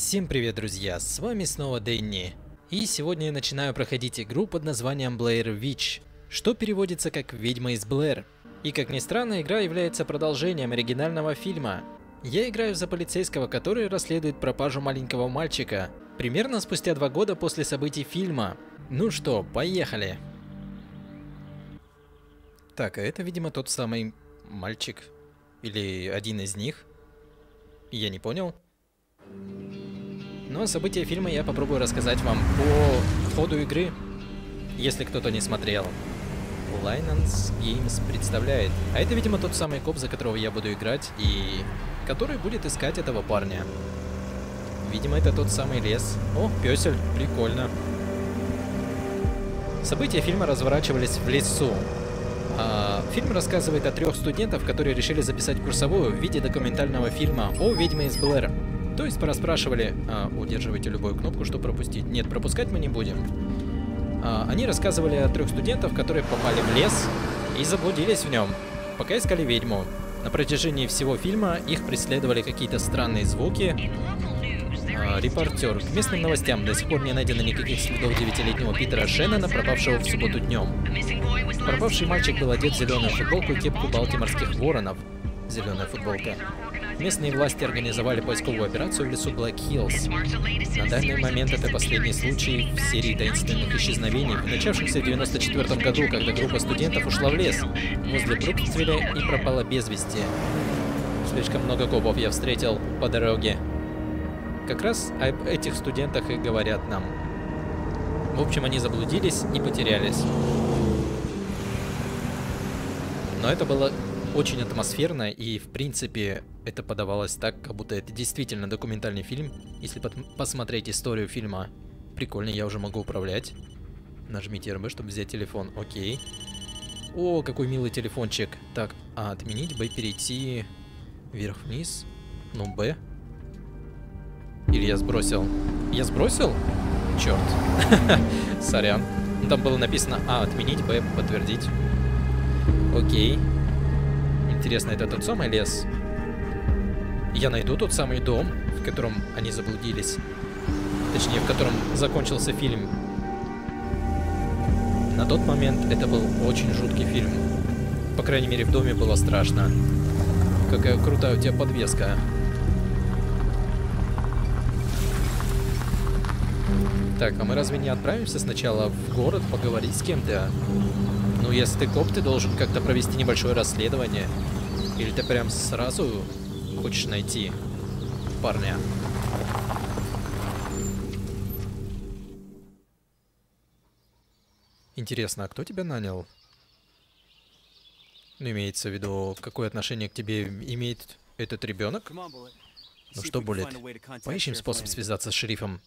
Всем привет, друзья, с вами снова Дэнни. И сегодня я начинаю проходить игру под названием Blair Witch, что переводится как «Ведьма из Блэр». И как ни странно, игра является продолжением оригинального фильма. Я играю за полицейского, который расследует пропажу маленького мальчика, примерно спустя 2 года после событий фильма. Ну что, поехали! Так, а это, видимо, тот самый мальчик. Или один из них. Я не понял. Но события фильма я попробую рассказать вам по ходу игры, если кто-то не смотрел. Linens Games представляет. А это, видимо, тот самый коп, за которого я буду играть, и который будет искать этого парня. Видимо, это тот самый лес. О, пёсель, прикольно. События фильма разворачивались в лесу. Фильм рассказывает о 3 студентах, которые решили записать курсовую в виде документального фильма о ведьме из Блэр. То есть пораспрашивали, удерживайте любую кнопку, чтобы пропустить. Нет, пропускать мы не будем. Они рассказывали о 3 студентах, которые попали в лес и заблудились в нем, пока искали ведьму. На протяжении всего фильма их преследовали какие-то странные звуки. Репортер. К местным новостям до сих пор не найдено никаких следов 9-летнего Питера Шеннона, пропавшего в субботу днем. Пропавший мальчик был одет в зеленую футболку и кепку балтиморских воронов. Зеленая футболка. Местные власти организовали поисковую операцию в лесу Блэк Хиллз. На данный момент это последний случай в серии таинственных исчезновений, начавшихся в 1994 году, когда группа студентов ушла в лес возле Бруксвилля и пропала без вести. Слишком много копов я встретил по дороге. Как раз об этих студентах и говорят нам. В общем, они заблудились и потерялись. Но это было очень атмосферно, и в принципе это подавалось так, как будто это действительно документальный фильм. Если посмотреть историю фильма, прикольно, я уже могу управлять. Нажмите РБ, чтобы взять телефон. Окей. О, какой милый телефончик. Так, отменить, Б, перейти вверх-вниз. Ну, Б. Или я сбросил? Я сбросил? Черт. Сорян. Там было написано отменить, Б, подтвердить. Окей. Интересно, это тот самый лес? Я найду тот самый дом, в котором они заблудились. Точнее, в котором закончился фильм. На тот момент это был очень жуткий фильм. По крайней мере, в доме было страшно. Какая крутая у тебя подвеска. Так, а мы разве не отправимся сначала в город поговорить с кем-то? Ну, если ты коп, ты должен как-то провести небольшое расследование. Или ты прям сразу хочешь найти парня? Интересно, а кто тебя нанял? Ну, имеется в виду, какое отношение к тебе имеет этот ребенок? Ну что, Буллет, поищем способ связаться с шерифом.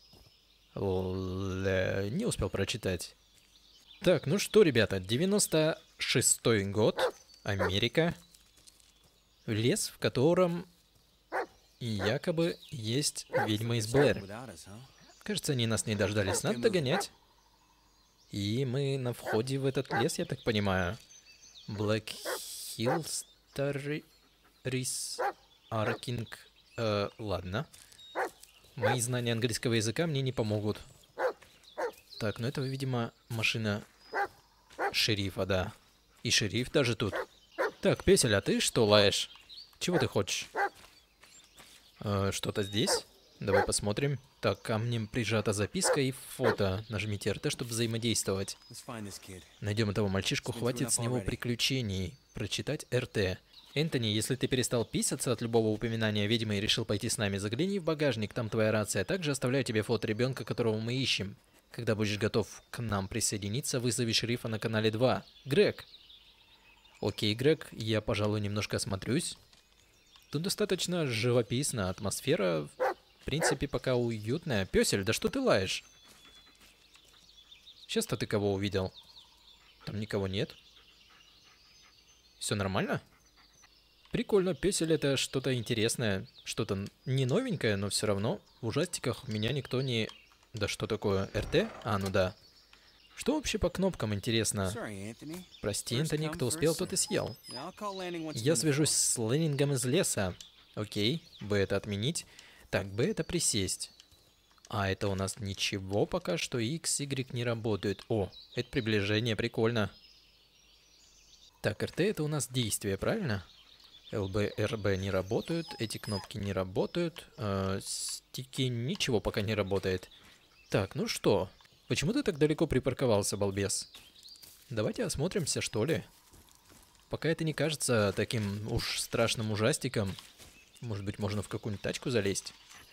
Не успел прочитать. Так, ну что, ребята, 96-й год, Америка. Лес, в котором якобы есть ведьма из Блэр. Кажется, они нас не дождались. Надо догонять. И мы на входе в этот лес, я так понимаю. Блэк Хиллз, Рис, Аркинг. Ладно. Мои знания английского языка мне не помогут. Так, ну это, видимо, машина шерифа, да. И шериф даже тут. Так, Песель, а ты что лаешь? Чего ты хочешь? Что-то здесь? Давай посмотрим. Так, ко мне прижата записка и фото. Нажмите РТ, чтобы взаимодействовать. Найдем этого мальчишку, хватит с него приключений. Прочитать РТ. Энтони, если ты перестал писаться от любого упоминания ведьмы и решил пойти с нами, загляни в багажник, там твоя рация. Также оставляю тебе фото ребенка, которого мы ищем. Когда будешь готов к нам присоединиться, вызови шерифа на канале 2. Грег. Окей, Грег, я, пожалуй, немножко осмотрюсь. Тут достаточно живописно, атмосфера, в принципе, пока уютная. Пёсель, да что ты лаешь? Сейчас-то ты кого увидел? Там никого нет. Все нормально? Прикольно, Пёсель, это что-то интересное, что-то не новенькое, но все равно в ужастиках меня никто не... Да что такое, РТ? Ну да. Что вообще по кнопкам, интересно? Прости, Энтони, кто успел, тот и съел. Я свяжусь с Лэннингом из леса. Окей, Б это отменить. Так, Б это присесть. А это у нас ничего пока что. X, Y не работают. О, это приближение, прикольно. Так, РТ это у нас действие, правильно? ЛБ, РБ не работают. Эти кнопки не работают. Стики ничего пока не работает. Так, ну что? Почему ты так далеко припарковался, балбес? Давайте осмотримся, что ли? Пока это не кажется таким уж страшным ужастиком. Может быть, можно в какую-нибудь тачку залезть?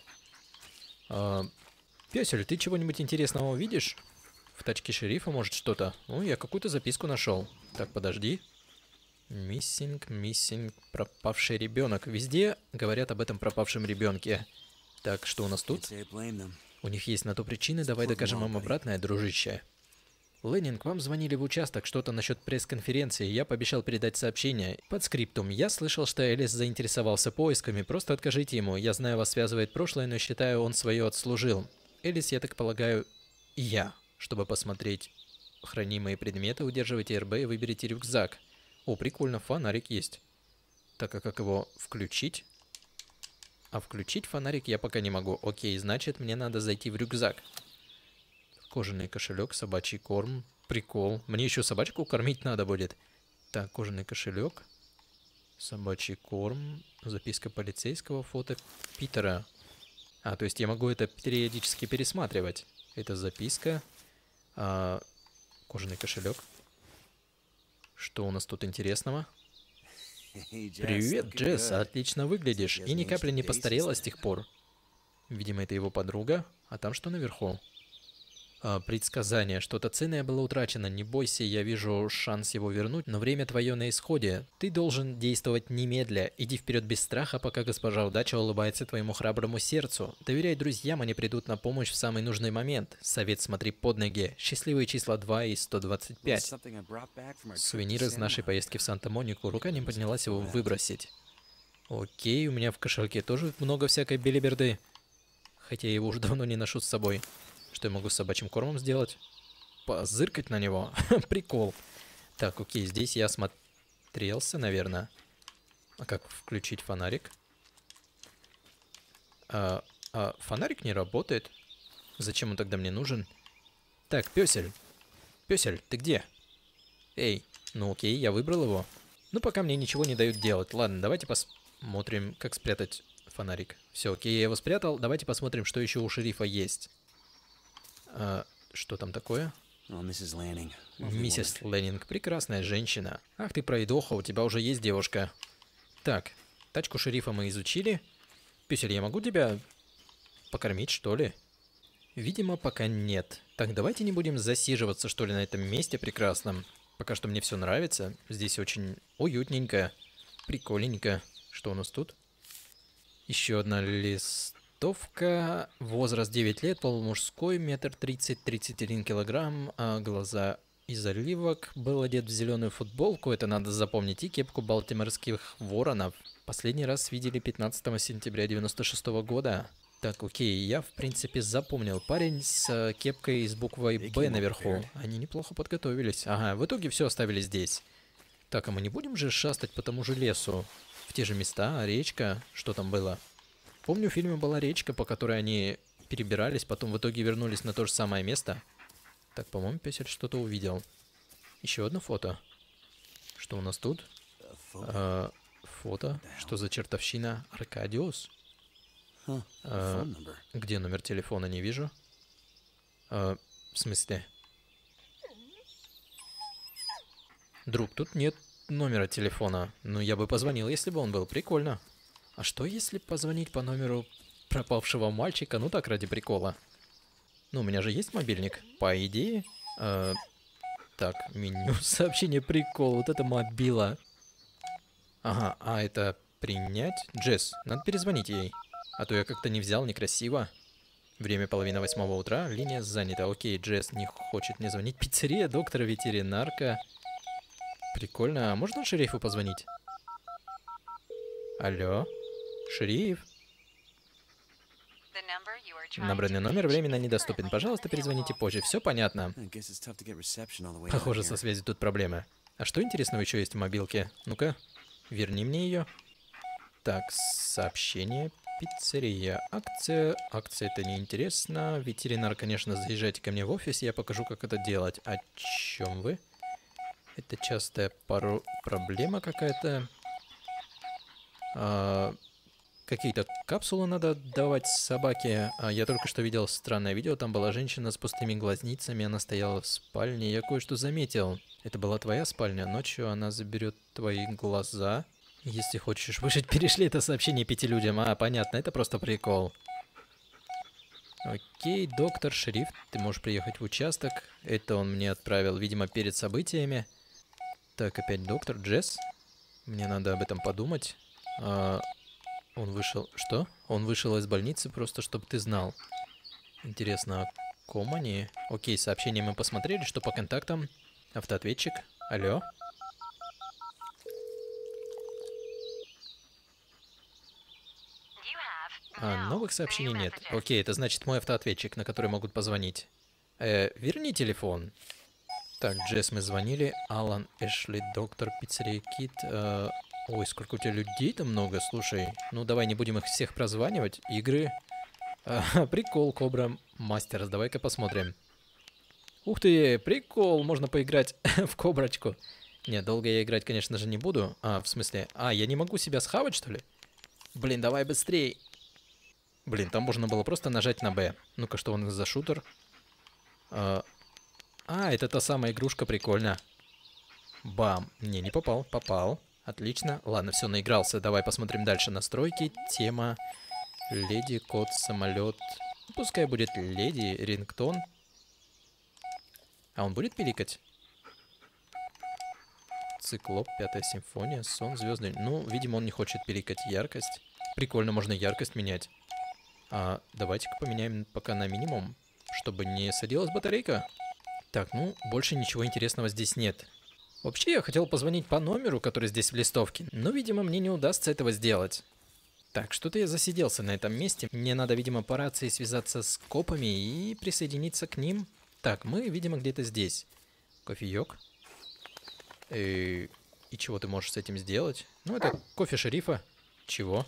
Пёсель, ты чего-нибудь интересного увидишь? В тачке шерифа, может, что-то? Ну, я какую-то записку нашел. Так, подожди. Missing, пропавший ребенок. Везде говорят об этом пропавшем ребенке. Так, что у нас тут? У них есть на то причины, давай докажем им обратное, дружище. Леннинг, вам звонили в участок, что-то насчет пресс-конференции, я пообещал передать сообщение. Под скриптум, я слышал, что Элис заинтересовался поисками, просто откажите ему, я знаю, вас связывает прошлое, но считаю, он свое отслужил. Элис, я так полагаю, я. Чтобы посмотреть хранимые предметы, удерживайте РБ и выберите рюкзак. О, прикольно, фонарик есть. Так, а как его включить? А включить фонарик я пока не могу. Окей, значит, мне надо зайти в рюкзак. Кожаный кошелек, собачий корм. Прикол. Мне еще собачку кормить надо будет. Так, кожаный кошелек. Собачий корм. Записка полицейского. Фото Питера. А, то есть я могу это периодически пересматривать. Это записка. Кожаный кошелек. Что у нас тут интересного? Привет, Джесс, отлично выглядишь. И ни капли не постарела с тех пор. Видимо, это его подруга. А там что наверху? Предсказание. Что-то ценное было утрачено. Не бойся, я вижу шанс его вернуть, но время твое на исходе. Ты должен действовать немедля. Иди вперед без страха, пока госпожа удача улыбается твоему храброму сердцу. Доверяй друзьям, они придут на помощь в самый нужный момент. Совет смотри под ноги. Счастливые числа 2 и 125. Сувенир из нашей поездки в Санта-Монику. Рука не поднялась его выбросить. Окей, у меня в кошельке тоже много всякой белиберды. Хотя я его уже давно не ношу с собой. Что я могу с собачьим кормом сделать? Позыркать на него. Прикол. Так, окей, здесь я осмотрелся, наверное. А как включить фонарик? Фонарик не работает. Зачем он тогда мне нужен? Так, Пёсель. Пёсель, ты где? Эй, ну окей, я выбрал его. Ну, пока мне ничего не дают делать. Ладно, давайте посмотрим, как спрятать фонарик. Все, окей, я его спрятал. Давайте посмотрим, что еще у шерифа есть. Что там такое? Миссис Леннинг, прекрасная женщина. Ах ты пройдоха, у тебя уже есть девушка. Так, тачку шерифа мы изучили. Пёсель, я могу тебя покормить, что ли? Видимо, пока нет. Так, давайте не будем засиживаться, что ли, на этом месте прекрасном. Пока что мне все нравится. Здесь очень уютненько, прикольненько. Что у нас тут? Еще одна листовка. Возраст 9 лет, пол мужской, 1,30 м, 31 килограмм, глаза из оливок. Был одет в зеленую футболку, это надо запомнить, и кепку балтиморских воронов. Последний раз видели 15 сентября 96 года. Так, окей, я в принципе запомнил. Парень с кепкой с буквой «Б» наверху. Они неплохо подготовились. Ага, в итоге все оставили здесь. Так, а мы не будем же шастать по тому же лесу? В те же места, речка, что там было? Помню, в фильме была речка, по которой они перебирались, потом в итоге вернулись на то же самое место. Так, по-моему, Пёсель что-то увидел. Еще одно фото. Что у нас тут? Фото. Что за чертовщина? Аркадиус? Где номер телефона? Не вижу. В смысле? Друг, тут нет номера телефона. Ну, я бы позвонил, если бы он был. Прикольно. А что, если позвонить по номеру пропавшего мальчика? Ну так, ради прикола. Ну, у меня же есть мобильник. По идее. Так, меню. Сообщение прикол. Вот это мобила. Ага, а это принять? Джесс, надо перезвонить ей. А то я как-то не взял, некрасиво. Время 7:30 утра. Линия занята. Окей, Джесс не хочет мне звонить. Пиццерия, доктора, ветеринарка. Прикольно. А можно шерифу позвонить? Алло? Шериф? Набранный номер временно недоступен. Пожалуйста, перезвоните позже. Все понятно. Похоже, со связью тут проблемы. А что интересного еще есть в мобилке? Ну-ка, верни мне ее. Так, сообщение. Пиццерия. Акция. Акция это неинтересно. Ветеринар, конечно, заезжайте ко мне в офис, я покажу, как это делать. О чем вы? Это частая проблема какая-то. Какие-то капсулы надо давать собаке. Я только что видел странное видео. Там была женщина с пустыми глазницами. Она стояла в спальне. Я кое-что заметил. Это была твоя спальня. Ночью она заберет твои глаза. Если хочешь выжить, перешли это сообщение 5 людям. Понятно, это просто прикол. Окей, доктор, шериф, ты можешь приехать в участок. Это он мне отправил, видимо, перед событиями. Так, опять доктор, Джесс. Мне надо об этом подумать. Он вышел... Что? Он вышел из больницы, просто чтобы ты знал. Интересно, о ком они? Окей, сообщение мы посмотрели, что по контактам. Автоответчик. Алло? Новых сообщений нет. Окей, это значит мой автоответчик, на который могут позвонить. Верни телефон. Так, Джесс, мы звонили. Алан, Эшли, доктор, пиццерия Кит. Ой, сколько у тебя людей-то много, слушай. Ну, давай не будем их всех прозванивать. Игры. Прикол, Кобра Мастерс. Давай-ка посмотрим. Ух ты, прикол, можно поиграть в Коброчку. Нет, долго я играть, конечно же, не буду. В смысле... я не могу себя схавать, что ли? Блин, давай быстрей. Блин, там можно было просто нажать на Б. Ну-ка, что он за шутер? Это та самая игрушка, прикольно. Бам. Не попал, попал. Отлично. Ладно, все, наигрался. Давай посмотрим дальше. Настройки, тема, леди, кот, самолет. Пускай будет леди, рингтон. Он будет пиликать? Циклоп, 5-я симфония, сон звездный. Ну, видимо, он не хочет пиликать. Яркость. Прикольно, можно яркость менять. Давайте-ка поменяем пока на минимум, чтобы не садилась батарейка. Так, ну, больше ничего интересного здесь нет. Вообще, я хотел позвонить по номеру, который здесь в листовке, но, видимо, мне не удастся этого сделать. Так, что-то я засиделся на этом месте. Мне надо, видимо, по рации связаться с копами и присоединиться к ним. Так, мы, видимо, где-то здесь. Кофеек. И чего ты можешь с этим сделать? Ну, это кофе шерифа. Чего?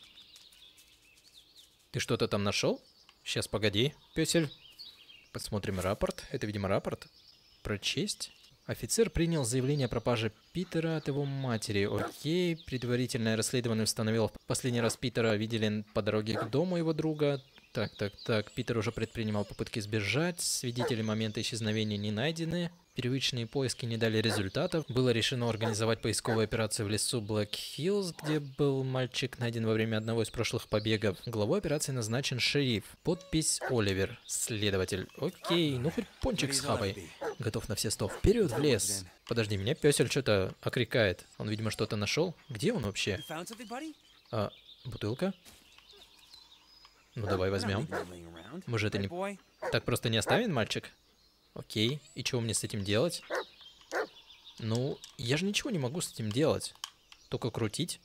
Ты что-то там нашел? Сейчас, погоди, пёсель. Посмотрим рапорт. Это, видимо, рапорт. Прочесть. Офицер принял заявление о пропаже Питера от его матери. Окей. Предварительное расследование установило, в последний раз Питера видели по дороге к дому его друга. Так. Питер уже предпринимал попытки сбежать. Свидетели момента исчезновения не найдены. Первичные поиски не дали результатов. Было решено организовать поисковую операцию в лесу Блэк Хиллз, где был мальчик найден во время одного из прошлых побегов. Главой операции назначен шериф. Подпись Оливер. Следователь. Окей, ну хоть пончик с хавой. Готов на все 100. Вперед в лес. Подожди, меня пёсель что-то окрикает. Он, видимо, что-то нашел. Где он вообще? Бутылка? Ну давай возьмем. Мы же это не... Так просто не оставим, мальчик? Окей, и что мне с этим делать? Ну, я же ничего не могу с этим делать. Только крутить.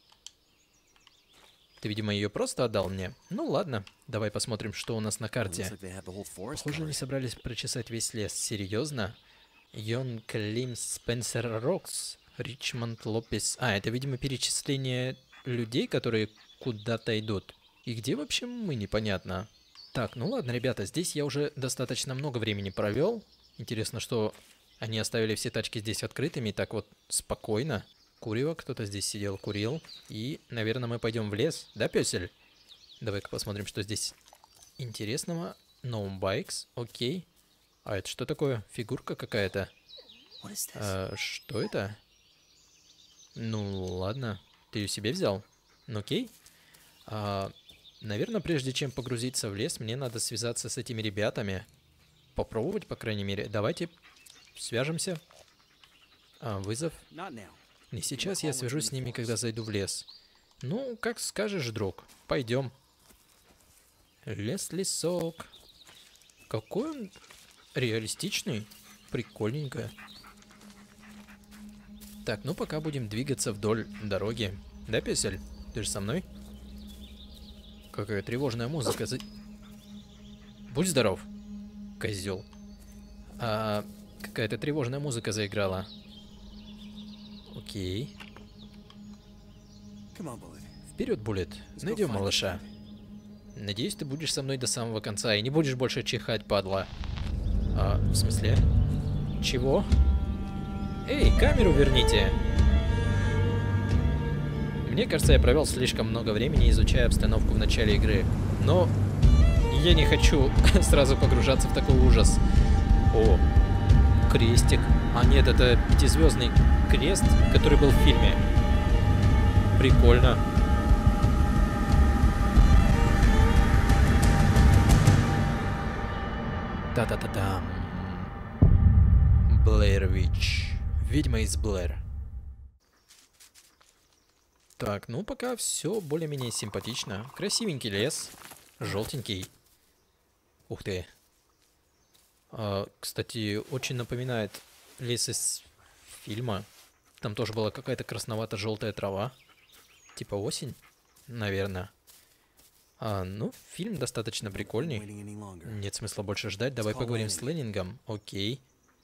Ты, видимо, ее просто отдал мне. Ну ладно, давай посмотрим, что у нас на карте. Похоже, они собрались прочесать весь лес. Серьезно? Йон Клим Спенсер Рокс. Ричмонд Лопес. Это, видимо, перечисление людей, которые куда-то идут. И где вообще мы, непонятно. Так, ну ладно, ребята, здесь я уже достаточно много времени провел. Интересно, что они оставили все тачки здесь открытыми, так вот спокойно. Курево, кто-то здесь сидел, курил. И, наверное, мы пойдем в лес, да, пёсель? Давай-ка посмотрим, что здесь интересного. No bikes, окей. Это что такое? Фигурка какая-то? Что это? Ну, ладно. Ты ее себе взял? Ну, окей. Наверное, прежде чем погрузиться в лес, мне надо связаться с этими ребятами. Попробовать, по крайней мере. Давайте свяжемся. Вызов. Не сейчас, я свяжусь с ними, когда зайду в лес. Ну, как скажешь, друг. Пойдем. Лес-лесок. Какой он реалистичный. Прикольненько. Так, ну пока будем двигаться вдоль дороги. Да, пёсель? Ты же со мной? Какая тревожная музыка. Будь здоров, козел. Какая-то тревожная музыка заиграла. Окей. Вперед, Буллет. Найдем малыша. Надеюсь, ты будешь со мной до самого конца и не будешь больше чихать, падла. В смысле? Чего? Эй, камеру верните! Мне кажется, я провел слишком много времени, изучая обстановку в начале игры. Но я не хочу сразу погружаться в такой ужас. О, крестик. А нет, это пятизвездный крест, который был в фильме. Прикольно. Та-та-та-там. Блэр Вич. Ведьма из Блэр. Так, ну пока все более-менее симпатично. Красивенький лес. Желтенький. Ух ты. Кстати, очень напоминает лес из фильма. Там тоже была какая-то красновато-желтая трава. Типа осень, наверное. Ну, фильм достаточно прикольный. Нет смысла больше ждать. Давай поговорим с Леннингом. Окей.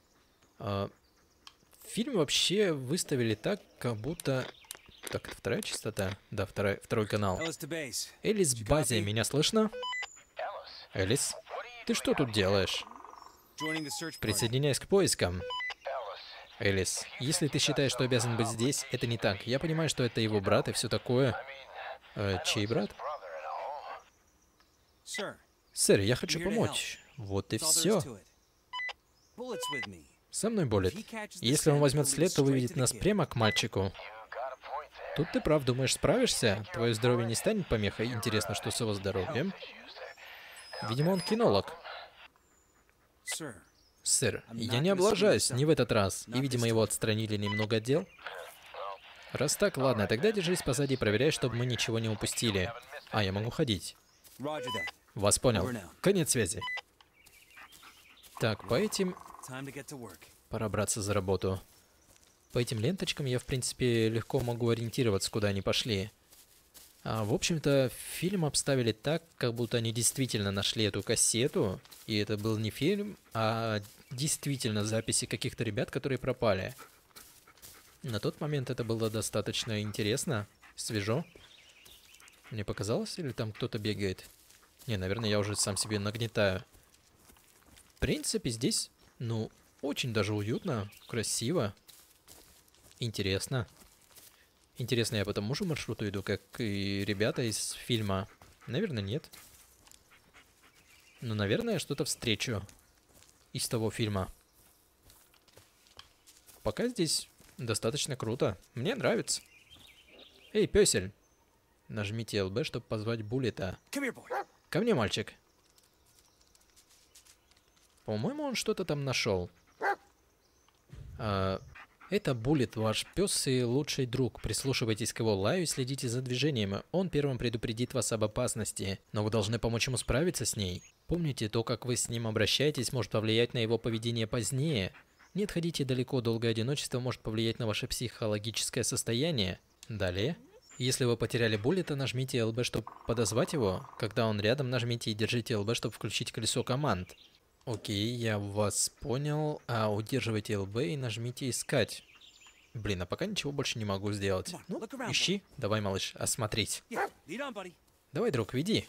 Фильм вообще выставили так, как будто... Так, это вторая частота? Да, второй канал. Элис Базе, меня слышно? Элис, ты что тут делаешь? Присоединяйся к поискам. Элис, если ты считаешь, что обязан быть здесь, это не так. Я понимаю, что это его брат и все такое. Чей брат? Сэр, я хочу помочь. Вот и все. Со мной Буллет. Если он возьмет след, то выведет нас прямо к мальчику. Тут ты прав, думаешь, справишься? Твое здоровье не станет помехой? Интересно, что с его здоровьем? Видимо, он кинолог. Сэр, я не облажаюсь, не в этот раз. И, видимо, его отстранили немного от дел. Раз так, ладно, тогда держись позади, проверяй, чтобы мы ничего не упустили. Я могу ходить. Вас понял. Конец связи. Так, по этим... Пора браться за работу. По этим ленточкам я, в принципе, легко могу ориентироваться, куда они пошли. В общем-то, фильм обставили так, как будто они действительно нашли эту кассету. И это был не фильм, а действительно записи каких-то ребят, которые пропали. На тот момент это было достаточно интересно, свежо. Мне показалось, или там кто-то бегает? Не, наверное, я уже сам себе нагнетаю. В принципе, здесь, ну, очень даже уютно, красиво, интересно. Интересно, я по тому же маршруту иду, как и ребята из фильма? Наверное, нет. Но, наверное, что-то встречу из того фильма. Пока здесь достаточно круто. Мне нравится. Эй, пёсель. Нажмите ЛБ, чтобы позвать Буллета. Ко мне, мальчик. По-моему, он что-то там нашел. Это Буллет, ваш пес и лучший друг. Прислушивайтесь к его лаю и следите за движениями. Он первым предупредит вас об опасности, но вы должны помочь ему справиться с ней. Помните, то, как вы с ним обращаетесь, может повлиять на его поведение позднее. Не отходите далеко, долгое одиночество может повлиять на ваше психологическое состояние. Далее. Если вы потеряли Буллета, нажмите ЛБ, чтобы подозвать его. Когда он рядом, нажмите и держите ЛБ, чтобы включить колесо команд. Окей, я вас понял. Удерживайте ЛБ и нажмите искать. Блин, пока ничего больше не могу сделать. Ну, ищи. Давай, малыш, осмотреть. Давай, друг, веди.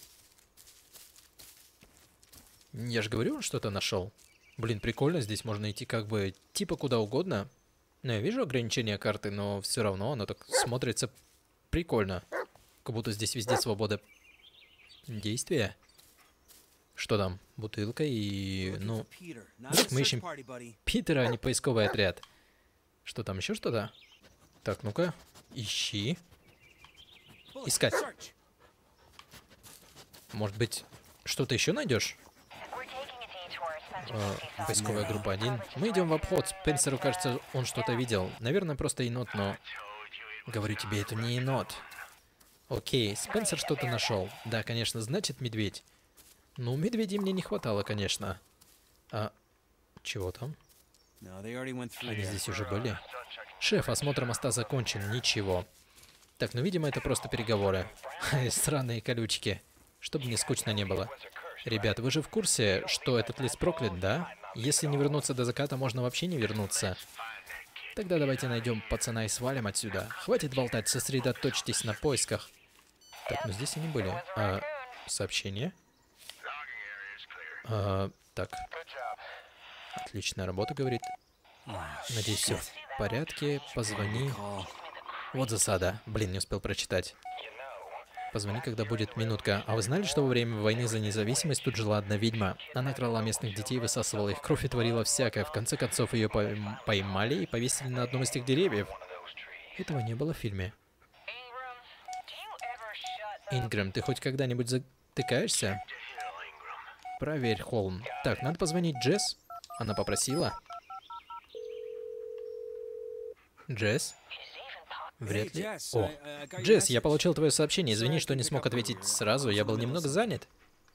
Я же говорю, он что-то нашел. Блин, прикольно, здесь можно идти как бы типа куда угодно. Но я вижу ограничения карты, но все равно оно так смотрится прикольно. Как будто здесь везде свобода действия. Что там? Бутылка и... Ну, вот мы ищем Питера, а не поисковый отряд. Что там, еще что-то? Так, ну-ка. Ищи. Искать. Может быть, что-то еще найдешь? Поисковая группа 1. Мы идем в обход. Спенсеру кажется, он что-то видел. Наверное, просто енот, но... Говорю тебе, это не енот. Окей, Спенсер что-то нашел. Да, конечно, значит медведь. Ну, медведей мне не хватало, конечно. Чего там? Они здесь уже были? Шеф, осмотр моста закончен. Ничего. Так, ну, видимо, это просто переговоры. Странные колючки. Чтобы мне скучно не было. Ребят, вы же в курсе, что этот лес проклят, да? Если не вернуться до заката, можно вообще не вернуться. Тогда давайте найдем пацана и свалим отсюда. Хватит болтать, сосредоточьтесь на поисках. Так, ну здесь они были. Сообщение. Так. Отличная работа, говорит. Надеюсь, все в порядке. Позвони. Вот засада. Блин, не успел прочитать. Позвони, когда будет минутка. А вы знали, что во время войны за независимость тут жила одна ведьма? Она крала местных детей, высасывала их кровь и творила всякое. В конце концов, ее поймали и повесили на одном из тех деревьев. Этого не было в фильме. Ингрэм, ты хоть когда-нибудь затыкаешься? Проверь, Холм. Так, надо позвонить Джесс. Она попросила. Джесс? Вряд ли. О, Джесс, я получил твое сообщение. Извини, что не смог ответить сразу. Я был немного занят.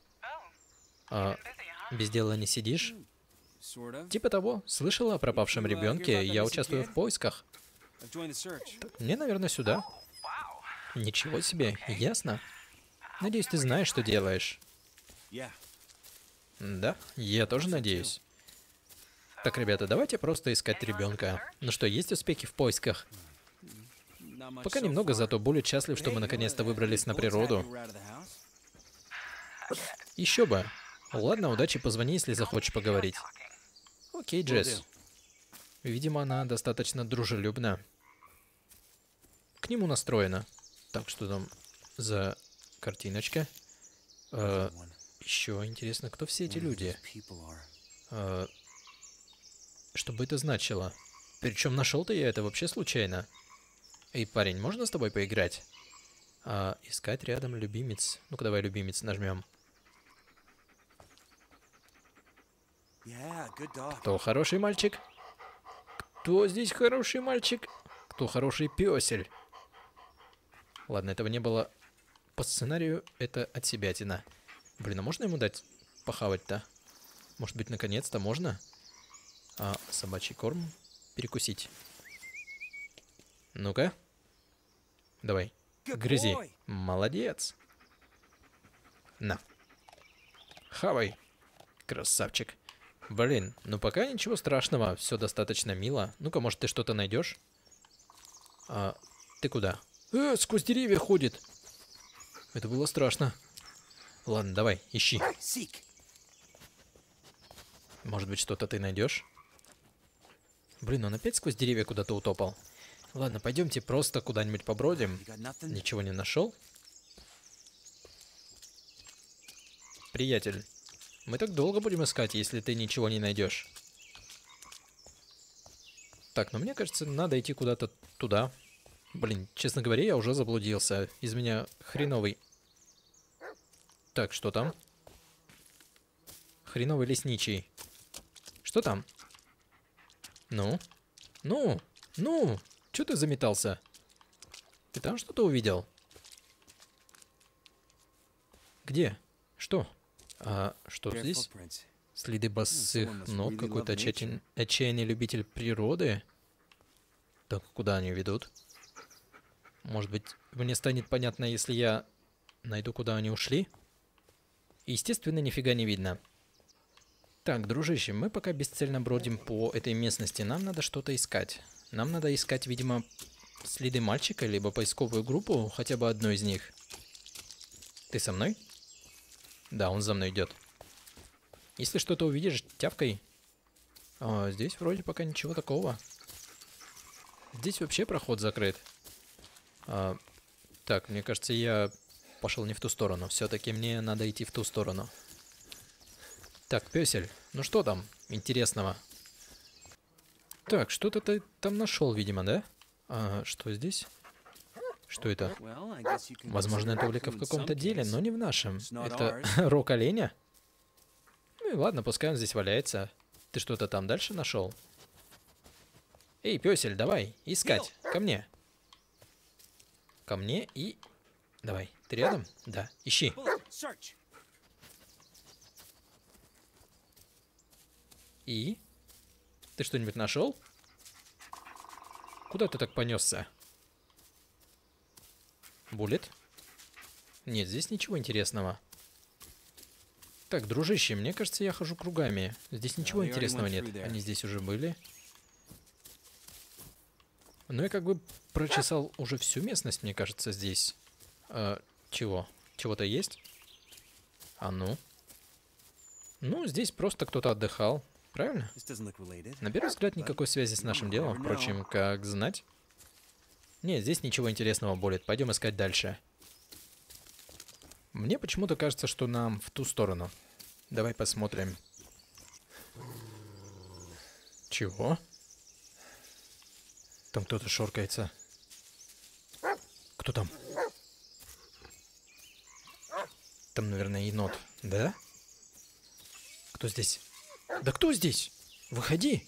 Без дела не сидишь? Типа того. Слышала о пропавшем ребенке? Я участвую в поисках. Мне, наверное, сюда. Ничего себе. Ясно. Надеюсь, ты знаешь, что делаешь. Да, я тоже надеюсь. Так, ребята, давайте просто искать ребенка. Ну что, есть успехи в поисках? Пока немного, зато более счастлив, что мы наконец-то выбрались на природу. Еще бы. Ладно, удачи, позвони, если захочешь поговорить. Окей, Джесс. Видимо, она достаточно дружелюбна. К нему настроена. Так, что там за картиночка? Еще интересно, кто все эти люди? Что бы это значило? Причем нашел-то я это вообще случайно. Эй, парень, можно с тобой поиграть? Искать рядом любимец. Ну-ка, давай любимец нажмем. Кто хороший мальчик? Кто здесь хороший мальчик? Кто хороший пёсель? Ладно, этого не было. По сценарию это отсебятина. Блин, а можно ему дать похавать-то? Может быть, наконец-то можно? Собачий корм перекусить. Ну-ка. Давай. Грызи. Молодец. На. Хавай. Красавчик. Блин, ну пока ничего страшного. Все достаточно мило. Ну-ка, может, ты что-то найдешь? Ты куда? Сквозь деревья ходит. Это было страшно. Ладно, давай, ищи. Может быть, что-то ты найдешь? Блин, он опять сквозь деревья куда-то утопал. Ладно, пойдемте просто куда-нибудь побродим. Ничего не нашел? Приятель, мы так долго будем искать, если ты ничего не найдешь. Так, ну мне кажется, надо идти куда-то туда. Блин, честно говоря, я уже заблудился. Из меня хреновый. Так, что там? Хреновый лесничий. Что там? Ну? Ну? Ну? Чё ты заметался? Ты там что-то увидел? Где? Что? Что здесь? Следы босых ног, какой-то отчаянный любитель природы? Так, куда они ведут? Может быть, мне станет понятно, если я найду, куда они ушли? Естественно, нифига не видно. Так, дружище, мы пока бесцельно бродим по этой местности. Нам надо что-то искать. Нам надо искать, видимо, следы мальчика, либо поисковую группу, хотя бы одну из них. Ты со мной? Да, он за мной идет. Если что-то увидишь, тявкай. Здесь вроде пока ничего такого. Здесь вообще проход закрыт. Так, мне кажется, я пошел не в ту сторону. Все-таки мне надо идти в ту сторону. Так, пёсель, ну что там интересного? Так, что-то ты там нашел, видимо, да? Что здесь? Что это? Возможно, это улика в каком-то деле, но не в нашем. Это рог оленя? Ну и ладно, пускай он здесь валяется. Ты что-то там дальше нашел? Эй, пёсель, давай, искать. Ко мне. Ко мне и... Давай, ты рядом? Да, ищи. И? Ты что-нибудь нашел? Куда ты так понесся? Буллет? Нет, здесь ничего интересного. Так, дружище, мне кажется, я хожу кругами. Здесь ничего интересного нет. Они здесь уже были. Ну, я как бы прочесал уже всю местность, мне кажется, здесь. Чего? Чего-то есть? А ну? Ну, здесь просто кто-то отдыхал. Правильно? На первый взгляд, никакой связи с нашим делом. Впрочем, как знать. Нет, здесь ничего интересного болит. Пойдем искать дальше. Мне почему-то кажется, что нам в ту сторону. Давай посмотрим. Чего? Там кто-то шоркается. Кто там? Там, наверное, енот. Да? Кто здесь? Да кто здесь? Выходи!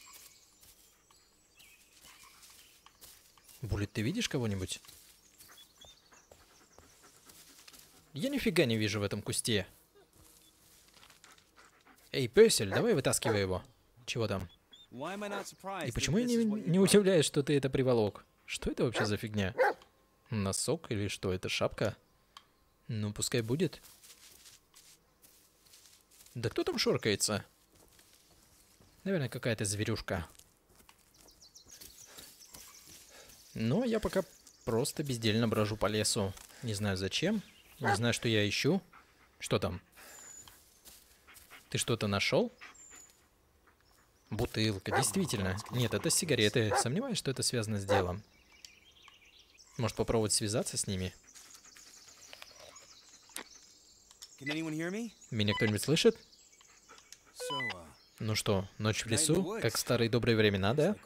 Буллет, ты видишь кого-нибудь? Я нифига не вижу в этом кусте. Эй, пёсель, давай вытаскивай его. Чего там? И почему я не удивляюсь, что ты это приволок? Что это вообще за фигня? Носок или что? Это шапка? Ну, пускай будет. Да кто там шоркается? Наверное, какая-то зверюшка. Но я пока просто бездельно брожу по лесу. Не знаю зачем. Не знаю, что я ищу. Что там? Ты что-то нашел? Бутылка, действительно. Нет, это сигареты. Сомневаюсь, что это связано с делом. Может, попробовать связаться с ними? Меня кто-нибудь слышит? Ну что, ночь в лесу? Как в старые добрые времена, да?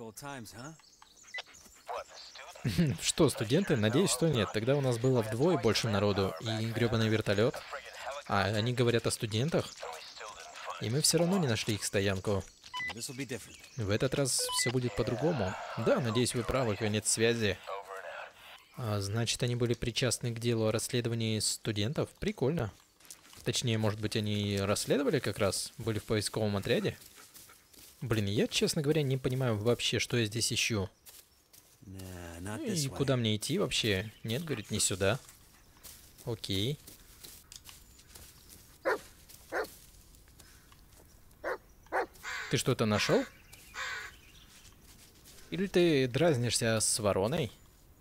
Что, студенты? Надеюсь, что нет. Тогда у нас было вдвое больше народу. И гребаный вертолет. А они говорят о студентах? И мы все равно не нашли их стоянку. В этот раз все будет по-другому. Да, надеюсь, вы правы, конец связи. Значит, они были причастны к делу о расследовании студентов? Прикольно. Точнее, может быть, они расследовали как раз? Были в поисковом отряде? Блин, я, честно говоря, не понимаю вообще, что я здесь ищу. Ну и куда мне идти вообще? Нет, говорит, не сюда. Окей. Ты что-то нашел? Или ты дразнишься с вороной?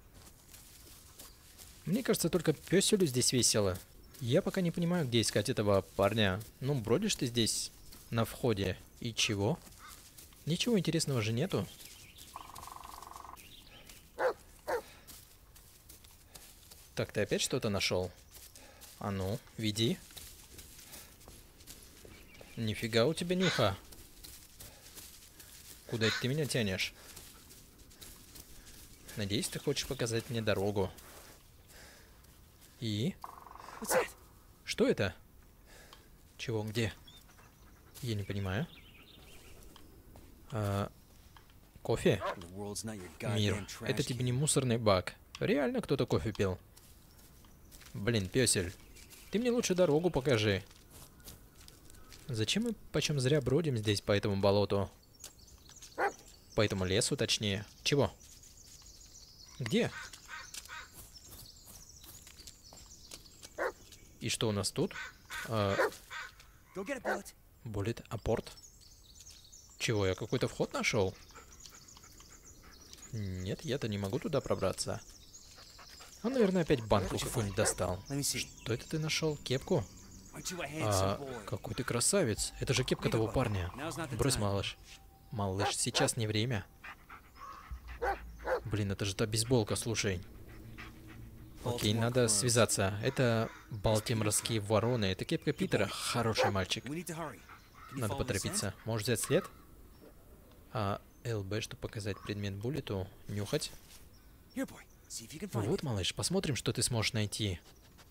Мне кажется, только пёселю здесь весело. Я пока не понимаю, где искать этого парня. Ну, бродишь ты здесь на входе. И чего? Ничего интересного же нету. Так, ты опять что-то нашел? А ну, веди. Нифига у тебя нюха. Куда это ты меня тянешь? Надеюсь, ты хочешь показать мне дорогу. И? Что это? Чего, где? Я не понимаю. Кофе? Мир. Это тебе не мусорный бак. Реально кто-то кофе пил? Блин, пёсель. Ты мне лучше дорогу покажи. Зачем мы почем зря бродим здесь по этому болоту? По этому лесу, точнее. Чего? Где? И что у нас тут? Буллет, апорт? Чего, я какой-то вход нашел? Нет, я-то не могу туда пробраться. Он, наверное, опять банку какую-нибудь достал. Что это ты нашел? Кепку? Какой ты красавец. Это же кепка того парня. Брось, малыш. Малыш, сейчас не время. Блин, это же та бейсболка, слушай. Окей, надо связаться. Это балтиморские вороны. Это кепка Питера. Хороший мальчик. Надо поторопиться. Можешь взять след? ЛБ, чтобы показать предмет Буллету. Нюхать. Вот, малыш, посмотрим, что ты сможешь найти.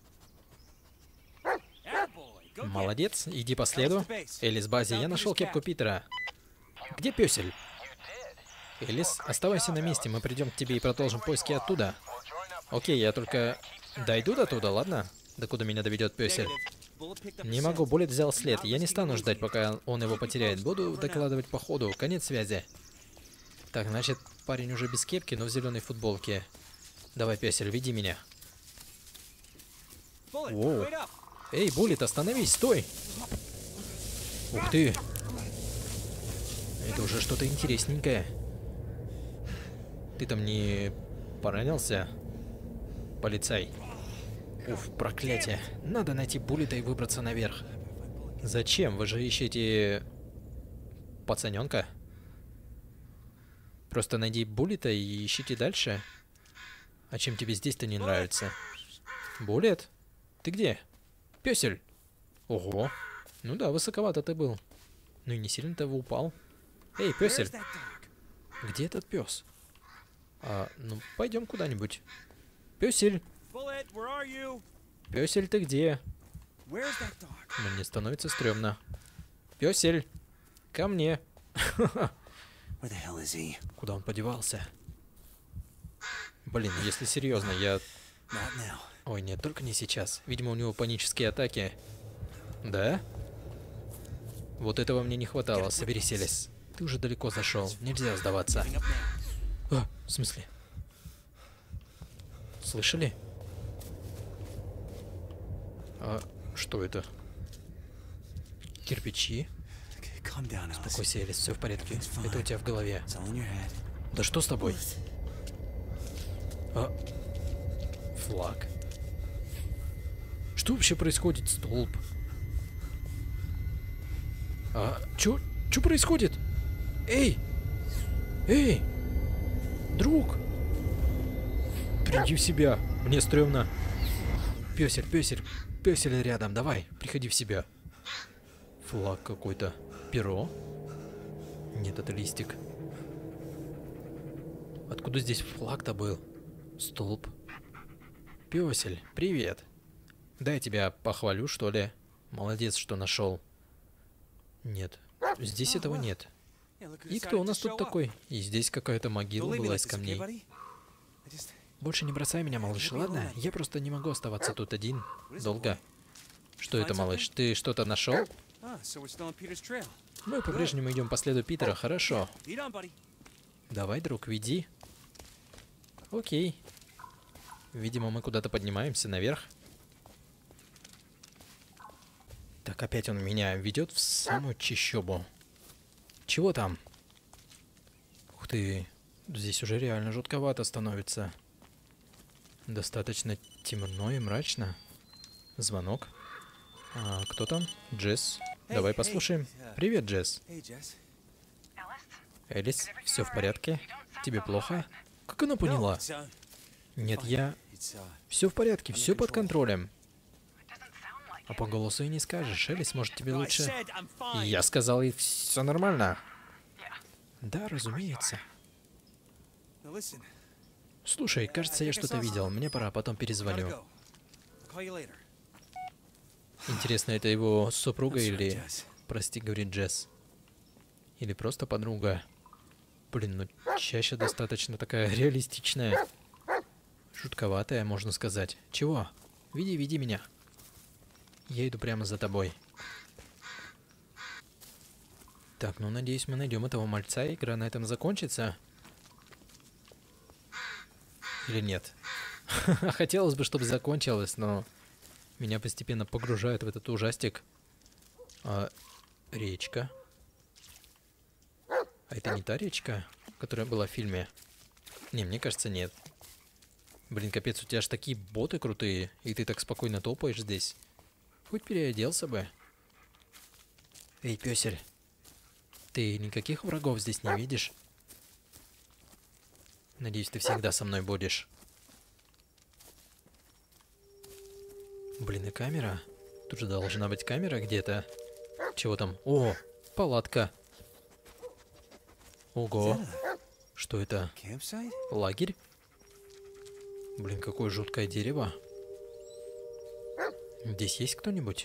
Молодец, иди по следу. Элис, базе, я нашел кепку Питера. Где пёсель? Элис, оставайся на месте, мы придем к тебе и продолжим поиски оттуда. Окей, я только дойду до туда, ладно? Докуда меня доведет пёсель? Не могу, Буллет взял след. Я не стану ждать, пока он его потеряет. Буду докладывать по ходу. Конец связи. Так, значит, парень уже без кепки, но в зеленой футболке. Давай, пёсель, веди меня. Воу. Эй, Буллет, остановись, стой! Ух ты! Это уже что-то интересненькое. Ты там не поранился? Полицай. Уф, проклятие. Надо найти Буллета и выбраться наверх. Зачем? Вы же ищете пацаненка? Просто найди Буллета и ищите дальше. А чем тебе здесь-то не нравится? Буллет? Ты где? Пёсель? Ого. Ну да, высоковато ты был. Ну и не сильно-то вы упал. Эй, пёсель. Где этот пес? Ну, пойдем куда-нибудь. Пёсель. Пёсель, ты где? Мне становится стрёмно. Пёсель, ко мне. Куда он подевался? Блин, если серьезно, я... Ой, нет, только не сейчас. Видимо, у него панические атаки. Да? Вот этого мне не хватало. Соберись, Элис. Ты уже далеко зашел. Нельзя сдаваться. В смысле? Слышали? Что это? Кирпичи? Успокойся, Элис, все в порядке. Это у тебя в голове. Да что с тобой? Флаг. Что вообще происходит, столб? Чё происходит? Эй! Эй! Друг! Приди в себя. Мне стрёмно. Пёсель рядом. Давай, приходи в себя. Флаг какой-то. Перо? Нет, это листик. Откуда здесь флаг-то был? Столб. Пёсель, привет. Дай я тебя похвалю, что ли. Молодец, что нашел. Нет, здесь этого нет. И кто у нас тут такой? И здесь какая-то могила была из камней. Больше не бросай меня, малыш, ладно? Я просто не могу оставаться тут один. Долго. Что это, малыш? Ты что-то нашел? Мы по-прежнему идем по следу Питера, хорошо. Давай, друг, веди. Окей. Видимо, мы куда-то поднимаемся наверх. Так, опять он меня ведет в самую чащобу. Чего там? Ух ты, здесь уже реально жутковато становится. Достаточно темно и мрачно. Звонок. Кто там? Джесс. Давай послушаем. Привет, Джесс. Элис, все в порядке? Тебе плохо? Как она поняла? Нет, Все в порядке, все под контролем. А по голосу и не скажешь. Элис, может, тебе лучше... Я сказал, и все нормально. Да, разумеется. Слушай, кажется, я что-то видел. Мне пора, потом перезвоню. Интересно, это его супруга или... Прости, говорит Джесс. Или просто подруга. Блин, ну чаще достаточно такая реалистичная. Жутковатая, можно сказать. Чего? Веди меня. Я иду прямо за тобой. Так, ну надеюсь, мы найдем этого мальца, и игра на этом закончится. Или нет? Хотелось бы, чтобы закончилось, но меня постепенно погружают в этот ужастик. Речка. А это не та речка, которая была в фильме? Не, мне кажется, нет. Блин, капец, у тебя аж такие боты крутые, и ты так спокойно топаешь здесь. Хоть переоделся бы. Эй, пёсель, ты никаких врагов здесь не видишь? Надеюсь, ты всегда со мной будешь. Блин, и камера? Тут же должна быть камера где-то. Чего там? О, палатка. Ого. Что это? Лагерь? Блин, какое жуткое дерево. Здесь есть кто-нибудь?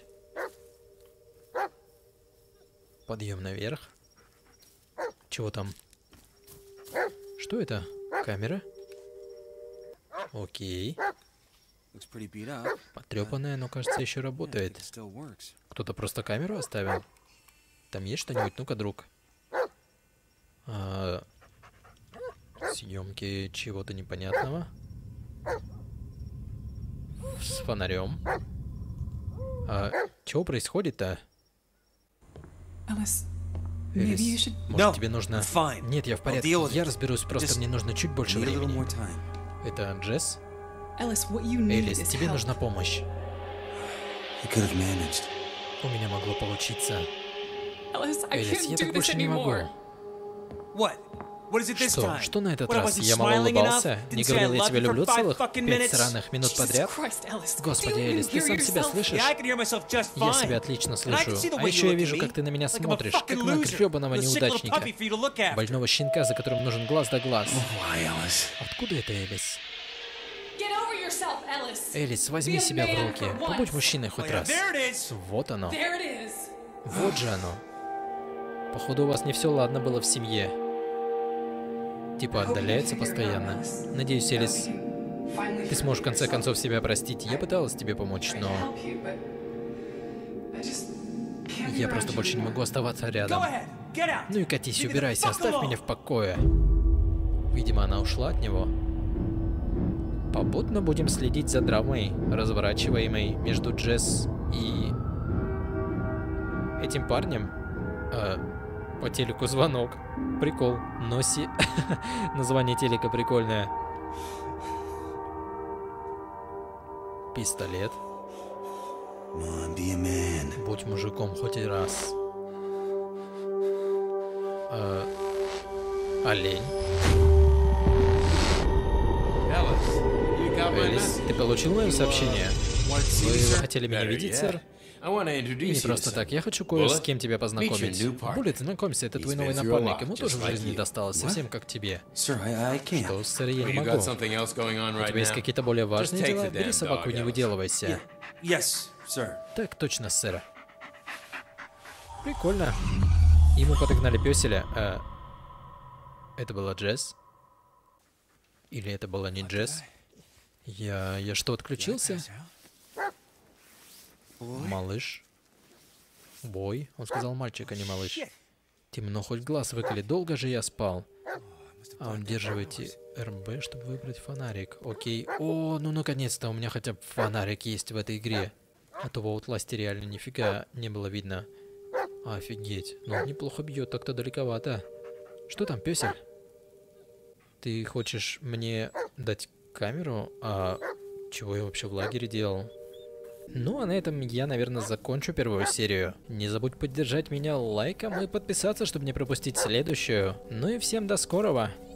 Подъем наверх. Чего там? Что это? Камера? Окей. Потрепанная, но кажется еще работает. Кто-то просто камеру оставил? Там есть что-нибудь? Ну-ка, друг. Съемки чего-то непонятного. С фонарем. Чего происходит-то? Элис, Элис, может, тебе нужно... Нет, я в порядке, я разберусь, просто мне нужно чуть больше времени. Это Джесс? Элис, тебе нужна помощь. У меня могло получиться. Элис, я так больше не могу. Что? Что на этот раз? Я мало улыбался? Не говорил, я тебя люблю целых 5 сраных минут подряд? Господи, Элис, ты сам себя слышишь? Я себя отлично слышу. А еще я вижу, как ты на меня смотришь, как на гребаного неудачника. Больного щенка, за которым нужен глаз да глаз. Откуда это, Элис? Элис, возьми себя в руки. Побудь мужчиной хоть раз. Вот оно. Вот же оно. Походу, у вас не все ладно было в семье. Типа отдаляется постоянно. Надеюсь, Элис, ты сможешь в конце концов себя простить. Я пыталась тебе помочь, но... Я просто больше не могу оставаться рядом. Ну и катись, убирайся, оставь меня в покое. Видимо, она ушла от него. Попутно будем следить за драмой, разворачиваемой между Джесс и... этим парнем. По телеку звонок. Прикол. Носи. Название телека прикольное. Пистолет. Будь мужиком хоть и раз. Олень. Элис, ты получил мое сообщение? Вы хотели меня видеть, сэр? И не просто так, я хочу кое с кем тебя познакомить. Буллет, знакомься, это твой новый напарник. Ему тоже в жизни досталось, совсем как тебе. Что, сэр, я не могу. У тебя есть какие-то более важные дела? Бери собаку, не выделывайся. Так точно, сэр. Прикольно. Ему подогнали пёселя. Это была Джесс? Или это была не Джесс? Я что, отключился? Малыш. Бой. Он сказал мальчик, а не малыш. Темно, хоть глаз выколи. Долго же я спал. А удерживайте РБ, чтобы выбрать фонарик. Окей. О, ну наконец-то у меня хотя бы фонарик есть в этой игре. А то в Outlast реально нифига не было видно. Офигеть. Ну он неплохо бьет, так-то далековато. Что там, пёсель? Ты хочешь мне дать камеру? А чего я вообще в лагере делал? Ну, а на этом я, наверное, закончу первую серию. Не забудь поддержать меня лайком и подписаться, чтобы не пропустить следующую. Ну и всем до скорого!